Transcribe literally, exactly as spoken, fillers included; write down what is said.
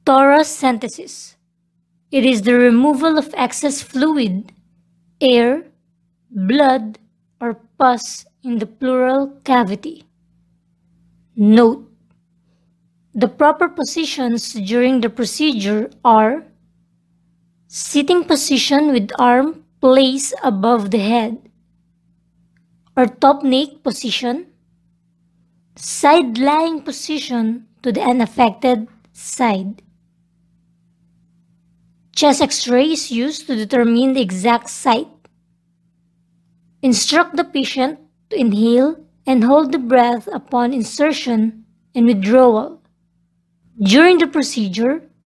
Thoracentesis. It is the removal of excess fluid, air, blood, or pus in the pleural cavity. Note: the proper positions during the procedure are sitting position with arm placed above the head, or top nape position, side lying position to the unaffected side. Chest X-ray is used to determine the exact site. Instruct the patient to inhale and hold the breath upon insertion and withdrawal. During the procedure,